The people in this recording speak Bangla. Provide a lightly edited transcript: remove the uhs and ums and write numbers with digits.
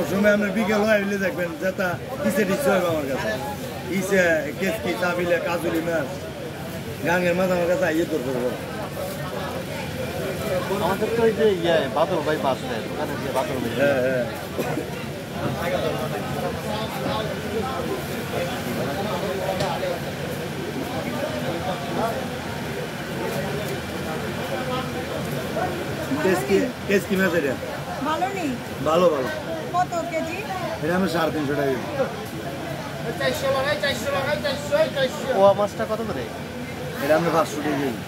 সবসময় আপনার বিকেল হয় হইলে দেখবেন যেটা ইসে টিসে হবে আমার কাছে ইসে কেসকি চাবিলে কাজুলি মাছ গাঙের মাছ আমার কাছে ইয়ে করবো আমাদের তো ওই যে বাদল ভাই মাছ নেয় ওখানে যে বাদল ভাই হ্যাঁ হ্যাঁ কেসকি মাছ এটা ভালো নেই ভালো ভালো কত কেজি এটা আমি 350 টাকা পোয়া মাছটা কত করে এটা আমি 500 টাকা দিই